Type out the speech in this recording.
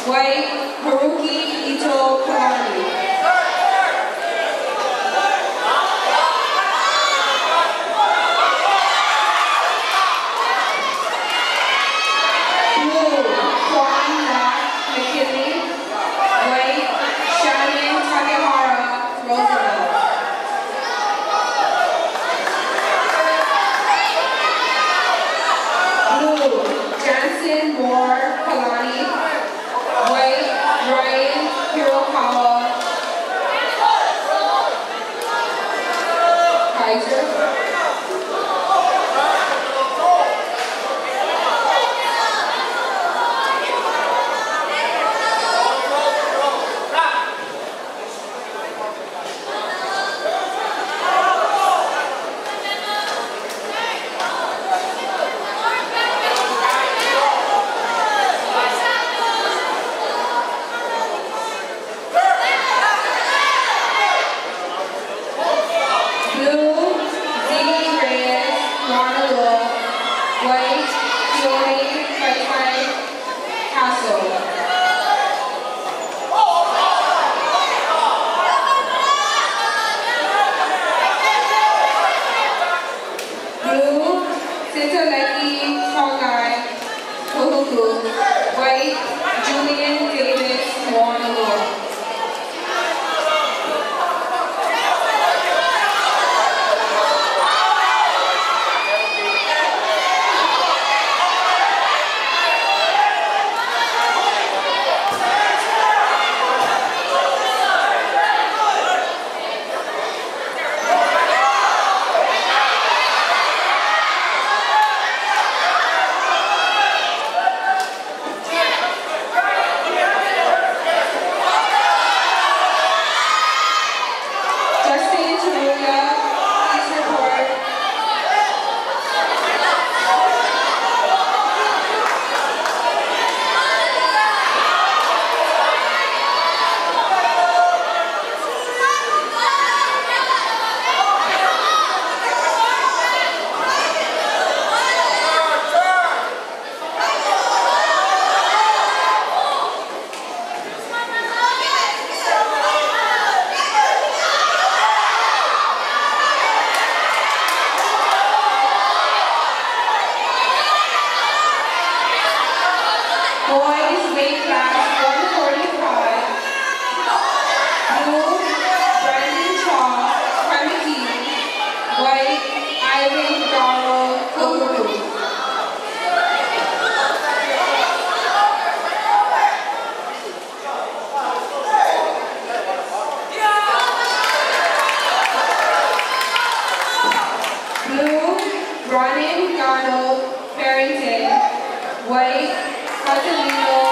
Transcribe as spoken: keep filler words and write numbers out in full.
White, Haruki Ito Kalani. Blue, Kwan Rock McKinley. White, Shannon Takehara Roosevelt. Blue, Jansen Moore Kalani. White, Ryan Hirokawa Kaiser. White, Fiore, Kai Castle. Blue, Sintaleki, Tongai, Kohuku. White, Julian Davis, Warnalore. Boys weight class one forty-five. Blue, Brandon Shaw, Kamiki. White, Ivan Donald, Kohuku. Blue, Ronan Donald, Barrington. White, Catalino